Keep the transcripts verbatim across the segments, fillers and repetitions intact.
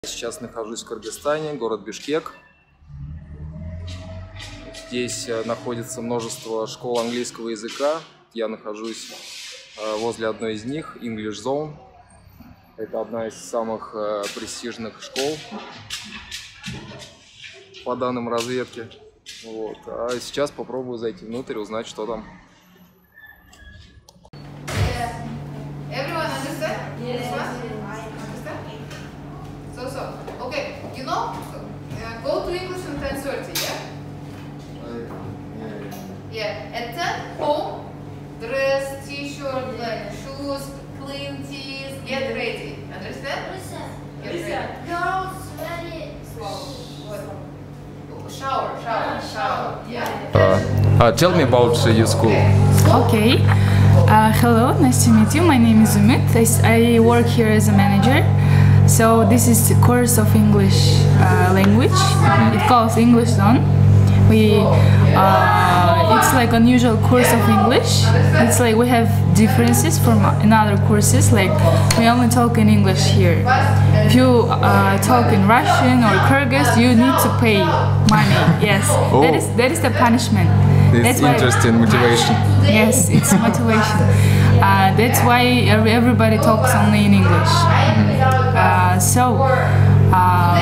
Сейчас нахожусь в Кыргызстане, город Бишкек. Здесь находится множество школ английского языка. Я нахожусь возле одной из них, English Zone. Это одна из самых престижных школ по данным разведки. Вот. А сейчас попробую зайти внутрь и узнать, что там. So, so, okay, you know, uh, go to English in ten thirty, yeah? Uh, yeah. Yeah, at ten, home, dress, t-shirt, like shoes, clean teeth, get ready. Understand? Get ready. Girls, ready. What? Shower, shower, shower, yeah? uh, uh, tell me about uh, your school. Okay. Uh, hello, nice to meet you. My name is Umit. I, I work here as a manager. So this is a course of English uh, language. It calls English Zone. We, uh, it's like unusual course of English. It's like we have differences from in other courses. Like we only talk in English here. If you uh, talk in Russian or Kyrgyz, you need to pay money. Yes, Oh. that is that is the punishment. It's That's why- interesting motivation. Yes, it's motivation. Uh, that's why every, everybody talks only in English. Uh, so, uh,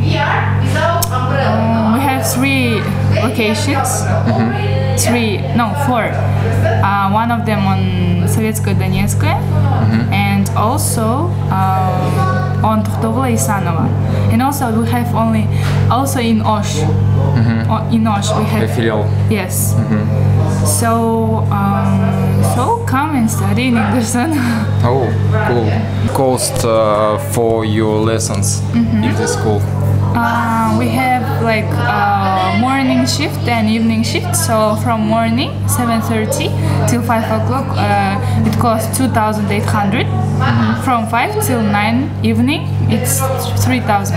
um, we have three locations. Three, no, four. Uh, one of them on Советская Донецкая, and also uh, on Тухтовла Исанова. And also we have only, also in Osh. O- In Osh we have. Filial. Yes. So, um, so come and study in English Zone. Oh, cool. Cost uh, for your lessons in this school. Uh, we have like uh, morning shift and evening shift. So from morning seven thirty till five o'clock, uh, it costs two thousand eight hundred. From five till nine evening, it's three thousand.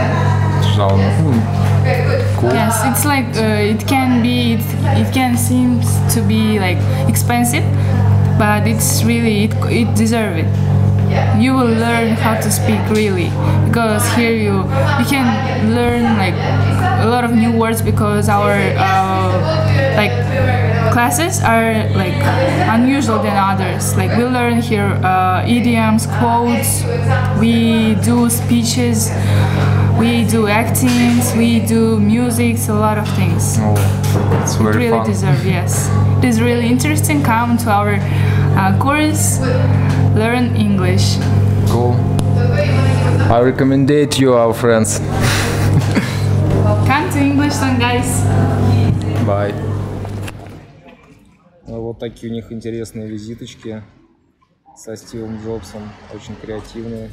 Yes, it's like uh, it can be, it, it can seem to be like expensive, but it's really, it, it deserves it. You will learn how to speak really, because here you you can learn like a lot of new words, because our uh, like classes are like unusual than others. Like we learn here uh, idioms, quotes, we do speeches, we do actings, we do music, a lot of things. Oh, it's very Really fun. deserve, yes. It is really interesting. Come to our uh, course, learn English. Cool. I recommend it to our friends. Come to English Zone, guys. Bye. Вот такие у них интересные визиточки со Стивом Джобсом, очень креативные.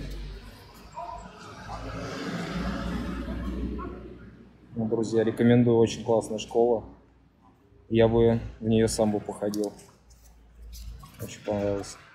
Ну, друзья, рекомендую, очень классная школа. Я бы в нее сам бы походил. Очень понравилось.